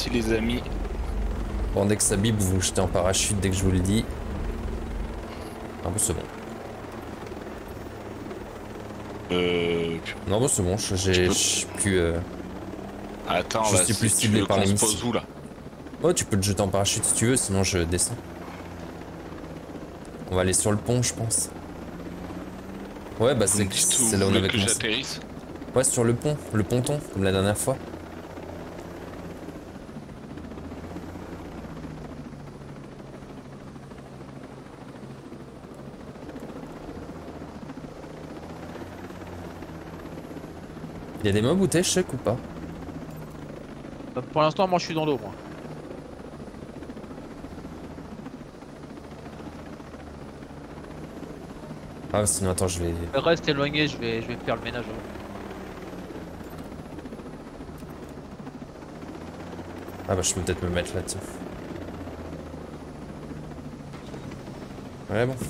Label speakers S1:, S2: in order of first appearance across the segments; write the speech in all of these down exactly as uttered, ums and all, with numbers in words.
S1: Merci les amis.
S2: Bon, dès que ça bip, vous vous jetez en parachute dès que je vous le dis. Ah bon, c'est bon.
S1: Euh...
S2: Non, bon, c'est bon, j'ai
S1: peux...
S2: plus... Euh...
S1: Attends,
S2: je
S1: là,
S2: suis plus
S1: si
S2: ciblé par les
S1: se
S2: missiles.
S1: pose où, là?
S2: Oh, tu peux te jeter en parachute si tu veux, sinon je descends. On va aller sur le pont, je pense. Ouais, bah c'est là où on avait commencé.
S1: J'atterrisse.
S2: Ouais, sur le pont, le ponton, comme la dernière fois. Il y a des mobs où t'es, Chuck, ou pas?
S3: Pour l'instant, moi je suis dans l'eau, moi.
S2: Ah, sinon, attends, je vais...
S3: Reste éloigné, je vais, je vais faire le ménage.
S2: Ah bah, je peux peut-être me mettre là, tiens. Ouais, bon.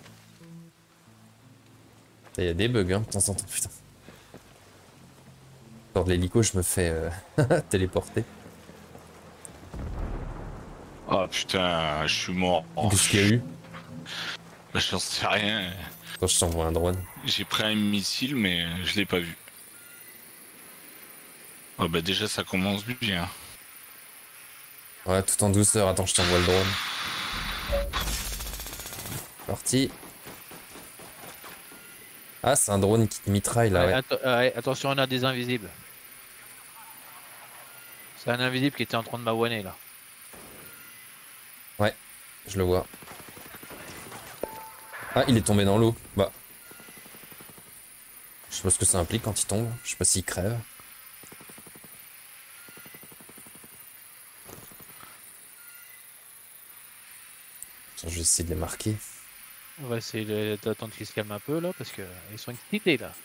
S2: Il y a des bugs, hein, de temps en temps, putain. Lors de l'hélico, je me fais euh, téléporter.
S1: Oh putain, je suis mort. Oh,
S2: qu'est-ce qu'il y a eu?
S1: Bah, j'en sais rien.
S2: Attends, je t'envoie un drone.
S1: J'ai pris un missile, mais je l'ai pas vu. Oh bah déjà, ça commence bien.
S2: Ouais, tout en douceur. Attends, je t'envoie le drone. Parti. Ah, c'est un drone qui te mitraille là, ouais.
S3: Ouais, att ouais, attention, on a des invisibles. C'est un invisible qui était en train de m'aouaner là.
S2: Ouais, je le vois. Ah, il est tombé dans l'eau. Bah. Je sais pas ce que ça implique quand il tombe. Je sais pas s'il crève. Attends, je vais essayer de les marquer.
S3: On va essayer d'attendre qu'ils se calment un peu là parce qu'ils sont excités là.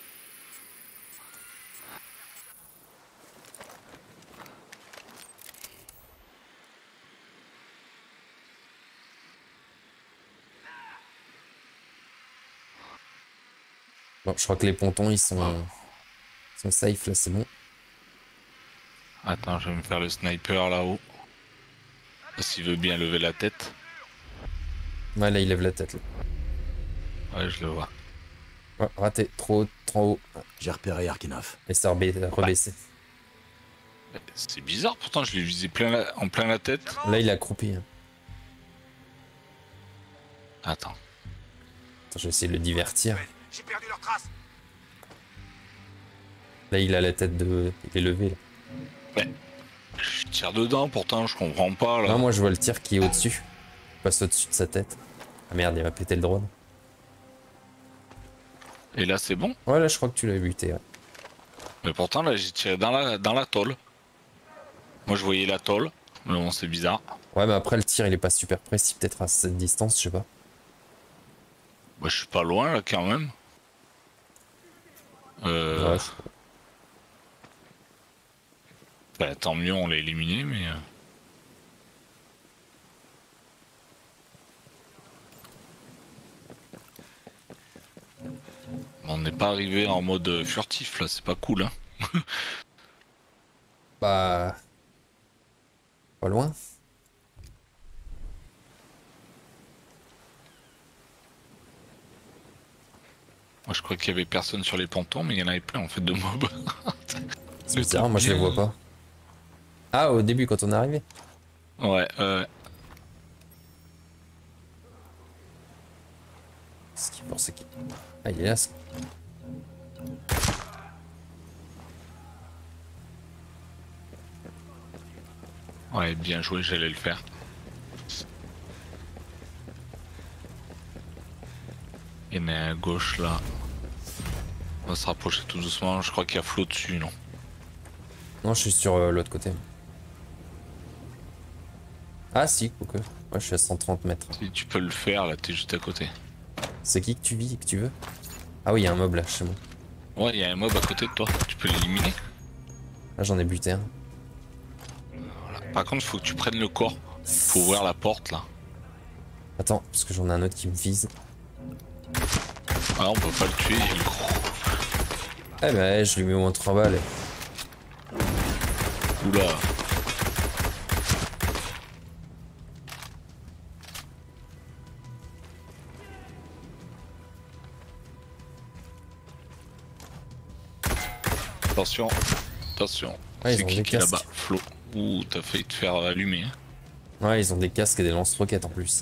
S2: Bon, je crois que les pontons ils sont, ils sont safe là, c'est bon.
S1: Attends, je vais me faire le sniper là-haut. S'il veut bien lever la tête.
S2: Ouais, là il lève la tête là.
S1: Ouais, je le vois.
S2: Ouais, raté, trop haut, trop haut.
S4: J'ai repéré Arkinov.
S2: Et ça a rebaissé.
S1: Bah, c'est bizarre, pourtant je l'ai visé plein la... en plein la tête.
S2: Là il est accroupi. Hein.
S1: Attends.
S2: Attends, je vais essayer de le divertir.
S5: J'ai perdu leur trace.
S2: Là il a la tête de... Il est levé là.
S1: Ouais. Je tire dedans, pourtant je comprends pas là.
S2: Non, moi je vois le tir qui est au-dessus. Il passe au-dessus de sa tête. Ah merde, il va péter le drone.
S1: Et là c'est bon?
S2: Ouais, là je crois que tu l'as buté. Ouais.
S1: Mais pourtant là j'ai tiré dans la, dans la tôle. Moi je voyais la tôle, mais bon c'est bizarre.
S2: Ouais, mais après le tir il est pas super précis, peut-être à cette distance, je sais pas.
S1: Bah je suis pas loin là quand même. Euh...
S2: Ouais, je...
S1: Bah tant mieux, on l'a éliminé, mais... On n'est pas arrivé en mode furtif là, c'est pas cool hein.
S2: Bah... Pas loin.
S1: Moi je crois qu'il y avait personne sur les pontons, mais il y en avait plein en fait de mobs.
S2: C'est bizarre, moi je les vois pas. Ah, au début quand on est arrivé.
S1: Ouais, euh...
S2: Ce qu'il pensait qu'il... Ah, il est là, ça.
S1: Ouais, bien joué, j'allais le faire. Il y en a un à gauche là. On va se rapprocher tout doucement, je crois qu'il y a flot dessus, non?
S2: Non, je suis sur euh, l'autre côté. Ah si, quoique. Ouais, je suis à cent trente mètres.
S1: Si tu peux le faire, là t'es juste à côté.
S2: C'est qui que tu vis, que tu veux? Ah oui, il y a un mob là, chez moi.
S1: Ouais, il y a un mob à côté de toi, tu peux l'éliminer.
S2: Là, j'en ai buté un.
S1: Voilà. Par contre, faut que tu prennes le corps. Faut ouvrir la porte là.
S2: Attends, parce que j'en ai un autre qui me vise.
S1: Ah, on peut pas le tuer, il est gros.
S2: Eh ben, je lui mets au moins trois balles.
S1: Oula. Attention, attention.
S2: Ouais, ils
S1: C'est
S2: ont
S1: qui
S2: des
S1: qui est
S2: casques.
S1: là-bas? Flo. Ouh, t'as failli te faire allumer. hein.
S2: Ouais, ils ont des casques et des lance-roquettes en plus.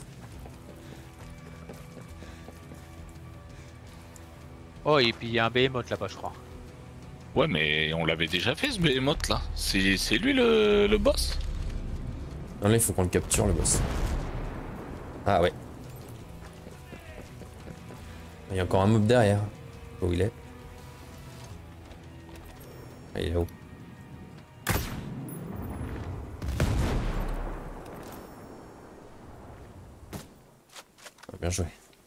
S3: Oh, et puis il y a un Behemoth là-bas, je crois.
S1: Ouais, mais on l'avait déjà fait ce Behemoth là. C'est c'est lui le, le boss?
S2: Non, là, il faut qu'on le capture, le boss. Ah ouais. Il y a encore un mob derrière. Où il est? Ah, il est là-haut. Ah, bien joué.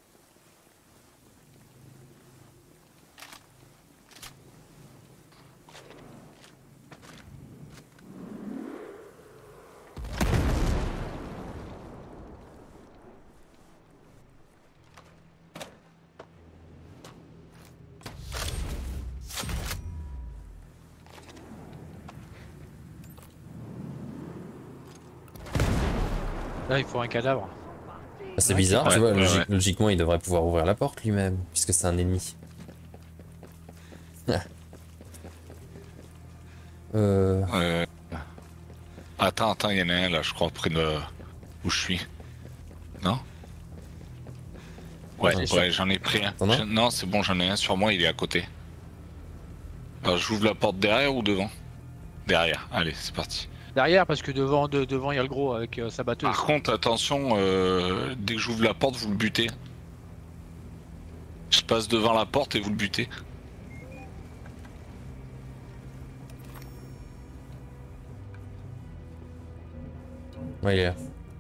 S3: Là, il faut un cadavre.
S2: Ah, c'est
S3: Ouais,
S2: bizarre,
S1: ouais,
S2: tu vois,
S1: ouais,
S2: logi-
S1: ouais.
S2: logiquement il devrait pouvoir ouvrir la porte lui-même, puisque c'est un ennemi. euh...
S1: Euh... Attends, attends, il y en a un là, je crois, près de où je suis. Non? Ouais,
S2: Attends,
S1: ouais, j'en ai pris un.
S2: T'en as?
S1: Je- Non, c'est bon, j'en ai un sur moi, il est à côté. Alors, j'ouvre la porte derrière ou devant? Derrière, allez, c'est parti.
S3: Derrière, parce que devant, de, devant il y a le gros avec euh, sa batteuse.
S1: Par contre, attention, euh, dès que j'ouvre la porte, vous le butez. Je passe devant la porte et vous le butez.
S2: Ouais, il est là.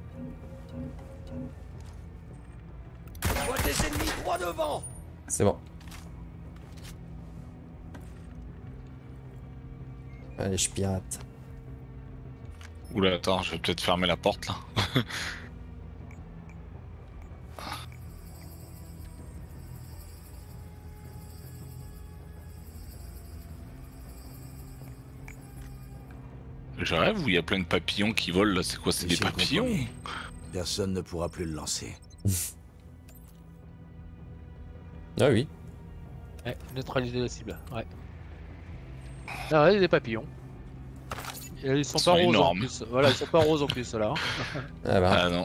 S4: Je vois des ennemis droit devant.
S2: C'est bon. Allez, je pirate.
S1: Oula, attends, je vais peut-être fermer la porte là. Je rêve où il y a plein de papillons qui volent là, c'est quoi? C'est des
S4: Mission
S1: papillons?
S4: compromis. Personne ne pourra plus le lancer.
S2: Ah oui.
S3: Ouais, neutraliser la cible. Ouais. Ah ouais, des papillons. Et ils sont
S1: Ils
S3: pas
S1: sont
S3: roses
S1: énormes.
S3: en plus. Voilà, ils sont pas roses en plus là.
S2: Ah bah.
S1: Ah non.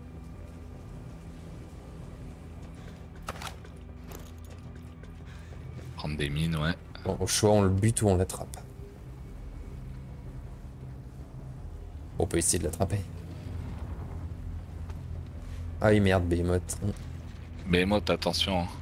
S1: Prendre des mines, ouais.
S2: Bon, au choix, on le bute ou on l'attrape. On peut essayer de l'attraper. Ah oui, merde, Behemoth.
S1: Behemoth, attention. hein.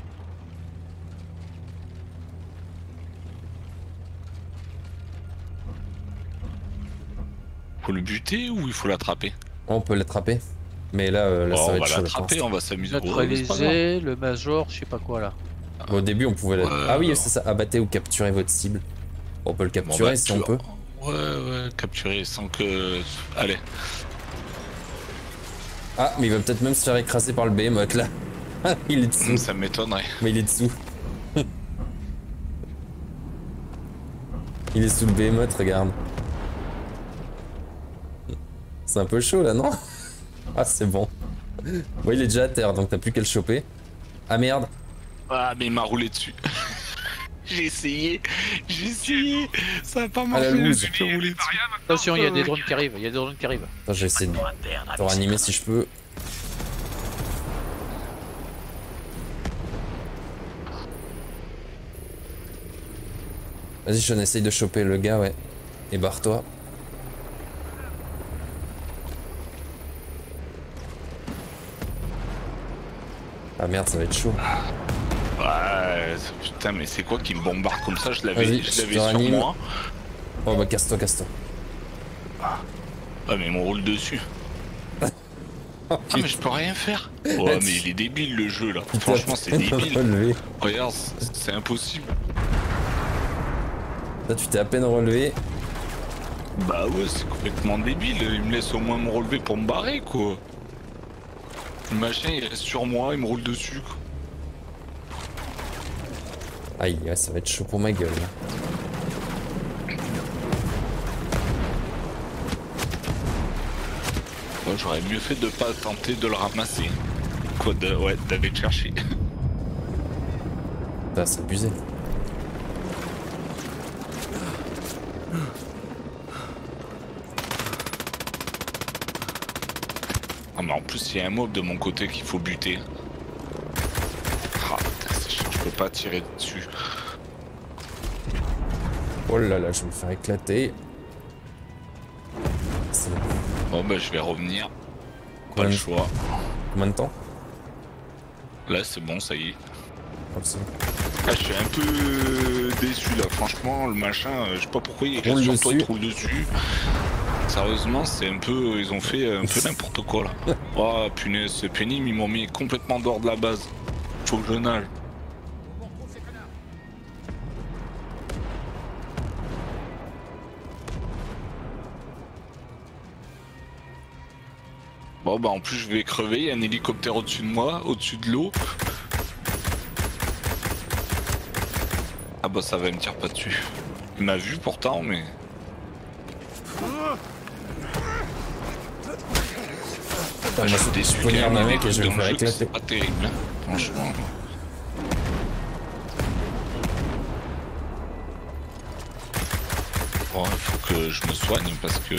S1: Faut le buter ou il faut l'attraper?
S2: On peut l'attraper. Mais là, euh, là
S1: Oh,
S2: ça va
S1: on
S2: être
S1: va
S2: chaud. je
S1: l'attraper,
S2: pense.
S1: on va s'amuser. Ouais, c'est pas grave.
S3: Neutraliser le major, je sais pas quoi là.
S2: Bon, au début, on pouvait. la-
S1: Ouais,
S2: ah oui,
S1: alors.
S2: c'est ça. Abattez ou capturez votre cible. On peut le
S1: Bon,
S2: capturer
S1: bah,
S2: si
S1: tu
S2: on
S1: vois.
S2: peut.
S1: Ouais, ouais, capturer sans que. Allez.
S2: Ah, mais il va peut-être même se faire écraser par le Behemoth là. Il est dessous.
S1: Ça m'étonnerait.
S2: Mais il est dessous. Il est sous le Behemoth, regarde. C'est un peu chaud là, non? Ah, c'est bon. Bon, il est déjà à terre, donc t'as plus qu'à le choper. Ah merde.
S1: Ah, mais il m'a roulé dessus. J'ai essayé, j'ai essayé, ça a pas
S2: À
S1: marché.
S2: la loose.
S1: je me suis roulé dessus.
S3: Attention, il y a des drones qui arrivent. Il y a des drones qui arrivent.
S2: Attends, je vais essayer de de ranimer si je peux. Vas-y, Sean, essaye de choper le gars, ouais. Et barre-toi. Ah merde, ça va être chaud.
S1: Ouais, putain, mais c'est quoi qui me bombarde comme ça? Je l'avais
S2: Vas-y,
S1: je
S2: je
S1: l'avais
S2: te
S1: sur
S2: ranime.
S1: moi.
S2: Oh bah casse-toi, casse-toi.
S1: Ah, mais il me roule dessus. Ah, mais je peux rien faire. Ouais, mais il est débile le jeu là. Franchement, c'est débile.
S2: Relevé.
S1: Regarde, c'est c'est impossible.
S2: Là, tu t'es à peine relevé.
S1: Bah ouais, c'est complètement débile. Il me laisse au moins me relever pour me barrer quoi. Le machin il reste sur moi, il me roule dessus quoi.
S2: Aïe, ouais, ça va être chaud pour ma gueule. là.
S1: Ouais, j'aurais mieux fait de pas tenter de le ramasser. Quoi de. Ouais, d'aller le chercher.
S2: Putain, c'est abusé.
S1: Ah mais en plus il y a un mob de mon côté qu'il faut buter. Ah putain c'est chiant, je peux pas tirer dessus.
S2: Oh là là, je vais me faire éclater. C'est bon.
S1: Bon bah je vais revenir. Pas
S2: Combien
S1: le
S2: de-
S1: choix.
S2: Combien de temps?
S1: Là c'est bon, ça y est.
S2: Oh, c'est bon.
S1: Ah, je suis un peu déçu là, franchement, le machin, euh, je sais pas pourquoi il
S2: Roule
S1: reste sur toi, il
S2: dessus.
S1: roule dessus. Sérieusement, c'est un peu. Ils ont fait un peu n'importe quoi là. Oh punaise, c'est pénible, ils m'ont mis complètement dehors de la base. Faut que je nage. Bon bah en plus je vais crever, il y a un hélicoptère au-dessus de moi, au-dessus de l'eau. Ah bah ça va me tirer pas dessus. Il m'a vu pourtant mais...
S2: Putain,
S1: Ah, je
S2: moi,
S1: suis
S2: je
S1: déçu
S2: vais
S1: qu'il y ait
S2: venir
S1: un
S2: d'un
S1: des
S2: mec et
S1: trucs
S2: je vais
S1: dans
S2: me
S1: le
S2: faire
S1: jeu que
S2: éclater.
S1: c'est pas terrible, hein, franchement. Bon, il faut que je me soigne parce que...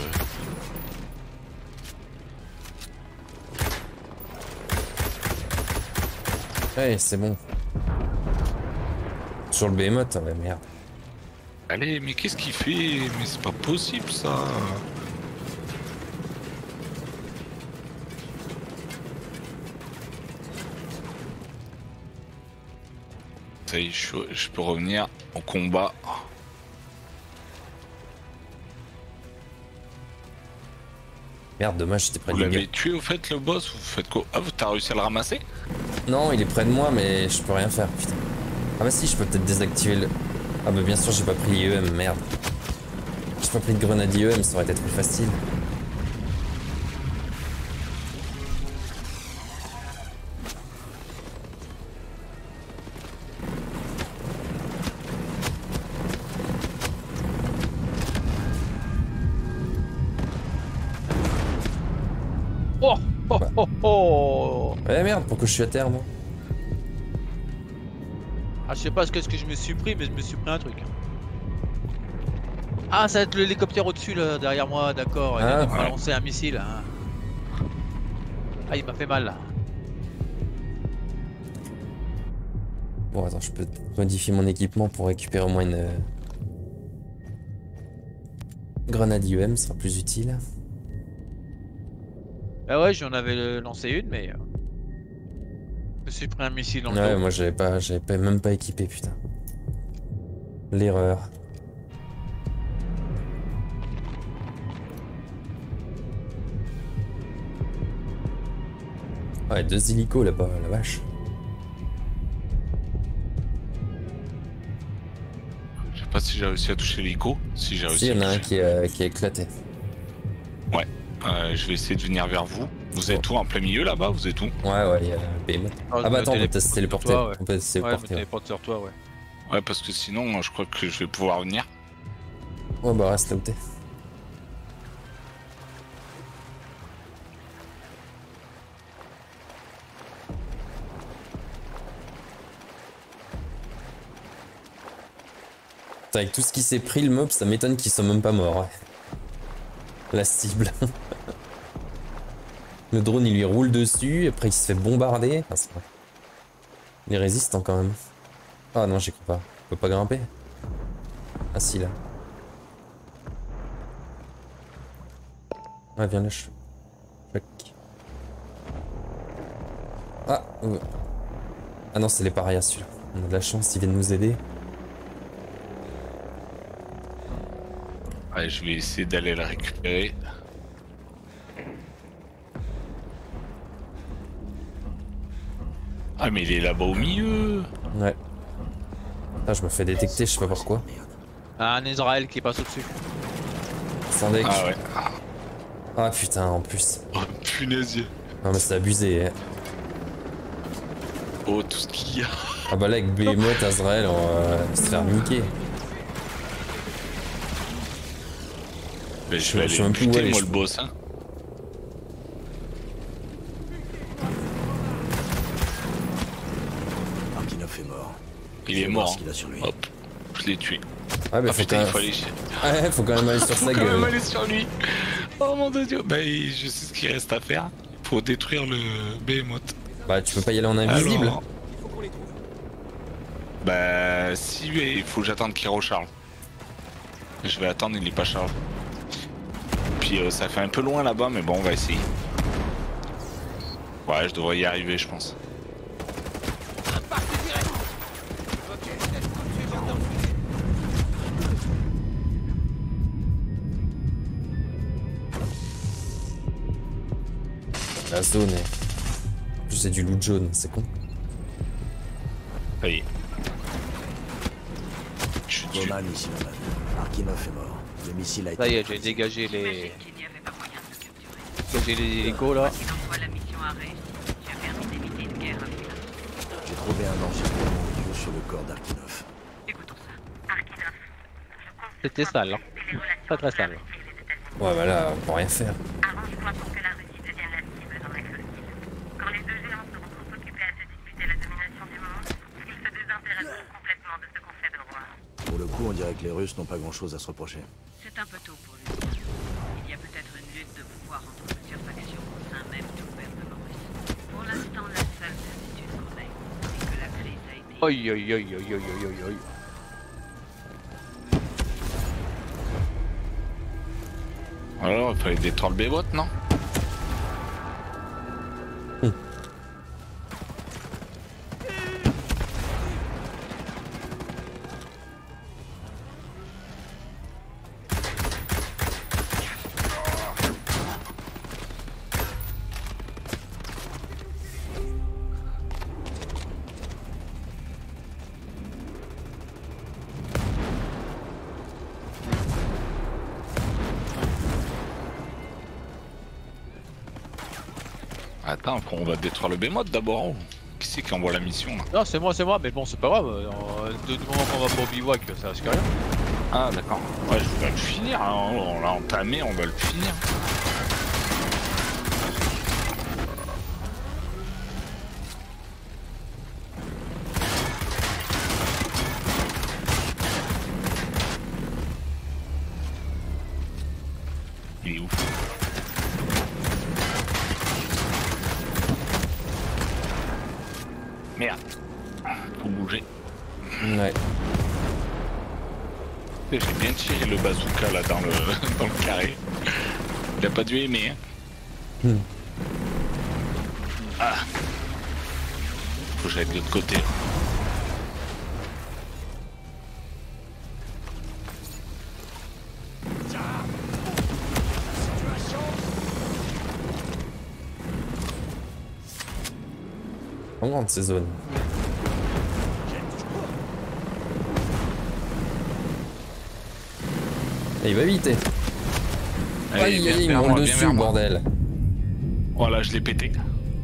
S2: Ouais, c'est bon. Sur le Behemoth, ouais, merde.
S1: Allez, mais qu'est-ce qu'il fait? Mais c'est pas possible ça. Ça y est, je, je peux revenir au combat.
S2: Merde, dommage, j'étais près
S1: Vous
S2: de
S1: l'avez
S2: lui.
S1: tué au fait le boss? Vous faites quoi? Ah, t'as réussi à le ramasser?
S2: Non, il est près de moi, mais je peux rien faire, putain. Ah bah si, je peux peut-être désactiver le... Ah bah bien sûr, j'ai pas pris l'I E M, merde. J'ai pas pris de grenade I E M, ça aurait été plus facile.
S3: Oh oh
S2: Bah.
S3: oh oh.
S2: Ouais, merde, pourquoi je suis à terre, moi?
S3: Ah, je sais pas ce que, ce que je me suis pris, mais je me suis pris un truc. Ah, ça va être l'hélicoptère au-dessus là, derrière moi, d'accord. Il
S2: Ah,
S3: a dû me
S1: ouais.
S3: balancer un missile. Hein. Ah, il m'a fait mal là.
S2: Bon, attends, je peux modifier mon équipement pour récupérer au moins une... euh, grenade I E M, ce sera plus utile.
S3: Bah ouais, j'en avais euh, lancé une, mais... euh, Je me suis pris un missile dans le
S2: Ouais,
S3: dos.
S2: moi j'avais pas, j'avais pas, même pas équipé, putain. L'erreur. Ouais, deux hélicos là-bas, la vache.
S1: Je sais pas si j'ai réussi à toucher l'hélico. Si j'ai réussi
S2: Si, il y en
S1: à
S2: a un
S1: toucher.
S2: qui, euh, qui a éclaté.
S1: Euh, je vais essayer de venir vers vous. Vous êtes où en plein milieu là-bas? Vous êtes où?
S2: Ouais, ouais, il y a le Behemoth.
S3: Ah,
S2: Ah bah
S3: je me
S2: attends, on peut
S3: téléporte
S2: se
S3: sur
S2: téléporter.
S3: toi, ouais.
S2: On peut se
S3: Ouais, je me
S2: téléporter. Ouais,
S3: téléporte sur toi, ouais.
S1: Ouais, parce que sinon, je crois que je vais pouvoir venir.
S2: ouais, bah reste là où t'es. Putain, avec tout ce qui s'est pris, le mob, ça m'étonne qu'ils soient même pas morts. Ouais. La cible. Le drone, il lui roule dessus, après il se fait bombarder. Enfin, c'est vrai. Il est résistant quand même. Ah non, j'y crois pas. Il peut pas grimper. Ah si, là. Ouais, viens là, je... Choc. Ah, euh. Ah non, c'est les parias celui-là. On a de la chance, ils viennent nous aider.
S1: Ouais, je vais essayer d'aller le récupérer. Ah, mais il est là-bas au milieu.
S2: Ouais. Ah, je me fais détecter, je sais pas pourquoi.
S3: Ah, un Israël qui passe au-dessus.
S2: Sans deck.
S1: Ah ouais.
S2: Ah putain, en plus.
S1: Oh, punaise.
S2: Non mais c'est abusé. Hein.
S1: Oh, tout ce qu'il y a.
S2: Ah bah là, avec Behemoth, Azrael, on va se faire niquer.
S1: Mais
S2: Je-
S1: je vais
S2: je sais
S1: aller
S2: même plus où
S1: buter,
S2: aller,
S1: moi,
S2: je
S1: le
S2: crois.
S1: boss. Hein.
S4: Markinov est mort.
S1: Il
S4: Je
S1: est
S4: vais voir
S1: mort.
S4: ce qu'il a sur lui.
S1: Hop, je l'ai tué.
S2: Ouais, bah
S1: Ah
S2: faut
S1: putain,
S2: quand
S1: il faut
S2: même...
S1: aller,
S2: Ouais, faut quand même aller sur
S1: faut
S2: sa
S1: quand même
S2: gueule.
S1: aller sur lui. Oh mon dieu. Bah, je sais ce qu'il reste à faire. Faut détruire le Behemoth.
S2: Bah tu peux pas y aller en invisible.
S1: Alors... Bah si, mais il faut que j'attende qu'il recharge. Je vais attendre, il est pas chargé. Puis euh, ça fait un peu loin là-bas, mais bon, on va essayer. Ouais, je devrais y arriver, je pense.
S2: La zone est... En plus c'est du loot jaune, c'est con.
S1: Ça y est. Je suis dessus.
S4: Bowman ici, Norman. Arkinov est mort. Le missile a été...
S3: Ça y est, j'ai dégagé les... Dégagé les hélicos là.
S4: J'ai trouvé un enregistrement audio sur le corps d'Arkinov.
S3: C'était sale, hein. Très très sale.
S2: Ouais bah là, on peut rien faire.
S5: Arrange-toi pour que la Russie devienne la cible dans l'ex-hostile. Quand les deux géants seront trop occupés à se disputer la domination du monde, ils se désintéresseront complètement de ce qu'on fait de roi.
S4: Pour le coup, on dirait que les Russes n'ont pas grand-chose à se reprocher.
S5: C'est un peu tôt pour le dire. Il y a peut-être une lutte de pouvoir entre plusieurs factions au sein même du gouvernement russe. Pour l'instant, la seule certitude qu'on ait, c'est que la crise a été...
S3: Oi oi oi oi oi oi oi oi.
S1: Alors, il fallait détruire le Behemoth, non? Attends, on va détruire le Behemoth d'abord. Oh. Qui c'est qui envoie la mission là?
S3: Non, c'est moi, c'est moi, mais bon, c'est pas grave. euh, De du moment qu'on va pas au bivouac, ça risque rien.
S1: Ah d'accord. Ouais, je vais le finir. Hein. On l'a entamé, on va le finir. Il est où? Merde. Faut bouger.
S2: Ouais.
S1: J'ai bien tiré le bazooka là dans le, dans le carré. Il a pas dû aimer. Hein.
S2: Hmm.
S1: Ah. Faut que j'aille de l'autre côté.
S2: En grande ces zones. Et il va vite.
S1: Allez,
S2: Aïe,
S1: viens
S2: aïe, il
S1: vers
S2: me
S1: moi,
S2: roule
S1: viens
S2: dessus,
S1: vers moi.
S2: bordel.
S1: Voilà, je l'ai pété.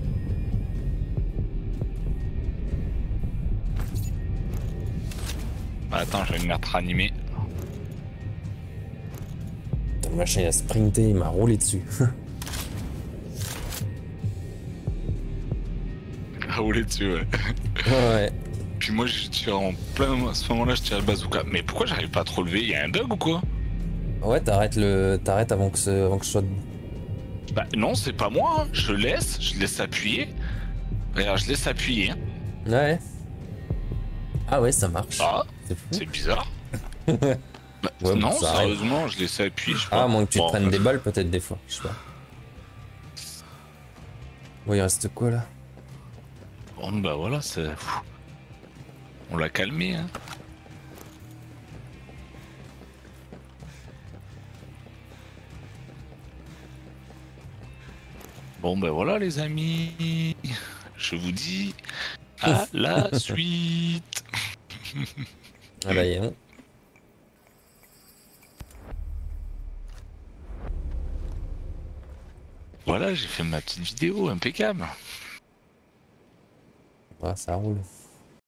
S1: Attends, je vais me mettre animé.
S2: Le machin il a sprinté, il m'a roulé dessus.
S1: À rouler dessus, ouais.
S2: Ouais.
S1: Puis moi, je tire en plein. À ce moment-là, je tire le bazooka. Mais pourquoi j'arrive pas à te relever? Il y a un bug ou quoi?
S2: Ouais, t'arrêtes le. T'arrêtes avant que ce. avant que je sois debout.
S1: Bah non, c'est pas moi. Hein. Je laisse, je laisse appuyer. Regarde, je laisse appuyer. Hein.
S2: Ouais. Ah ouais, ça marche.
S1: Ah,
S2: C'est fou.
S1: c'est bizarre. Bah,
S2: Ouais,
S1: non,
S2: ça arrive.
S1: sérieusement, je laisse appuyer. Je sais
S2: Ah,
S1: pas.
S2: à moins que tu
S1: Bon,
S2: te prennes
S1: euh,
S2: des balles, peut-être des fois. Je sais pas. Bon, il reste quoi là?
S1: Bon, bah voilà, c'est. On l'a calmé, hein. Bon, ben voilà, les amis. Je vous dis à la suite.
S2: Ah bah, y est bon.
S1: Voilà, j'ai fait ma petite vidéo impeccable.
S2: Ah, ça roule.